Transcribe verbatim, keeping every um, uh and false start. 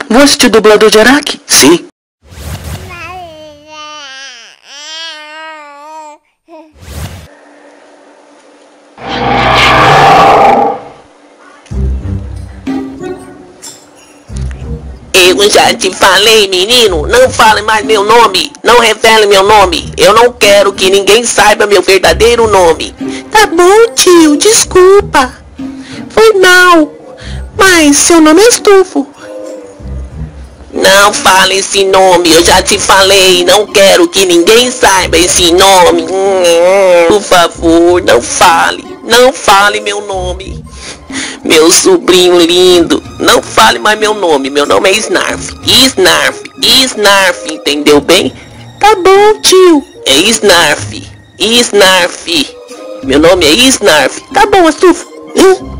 Vou assistir o dublador de Araque? Sim. Eu já te falei, menino, não fale mais meu nome, não revele meu nome. Eu não quero que ninguém saiba meu verdadeiro nome. Tá bom, tio, desculpa. Foi mal. Mas seu nome é Estufo. Não fale esse nome, eu já te falei, não quero que ninguém saiba esse nome. Por favor, não fale, não fale meu nome. Meu sobrinho lindo, não fale mais meu nome, meu nome é Snarf. Snarf, Snarf, entendeu bem? Tá bom, tio. É Snarf, Snarf. Meu nome é Snarf. Tá bom, Estufo. Hum?